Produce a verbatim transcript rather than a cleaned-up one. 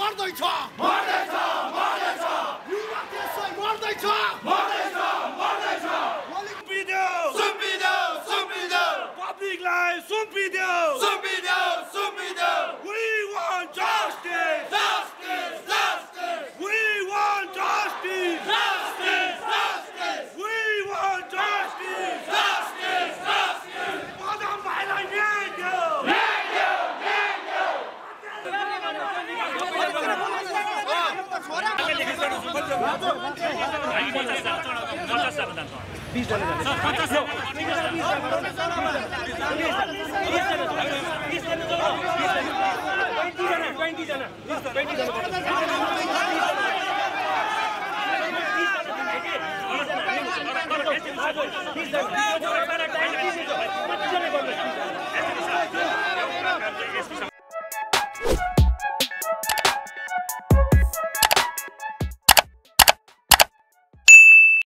मर्दैछ मर्दैछ मर्दैछ युवा देशलाई मर्दैछ मर्दैछ मर्दैछ सुम्पिदेऊ सुम्पिदेऊ सुम्पिदेऊ पब्लिकलाई सुम्पिदेऊ सुम्पिदेऊ सुम्पिदेऊ We want justice justice justice We want justice justice justice We want justice justice justice Padam भाइलाई न्याय देऊ न्याय देऊ न्याय देऊ पचास